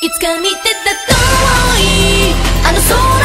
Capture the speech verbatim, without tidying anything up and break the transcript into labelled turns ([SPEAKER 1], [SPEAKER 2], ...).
[SPEAKER 1] つか見てた遠いあの空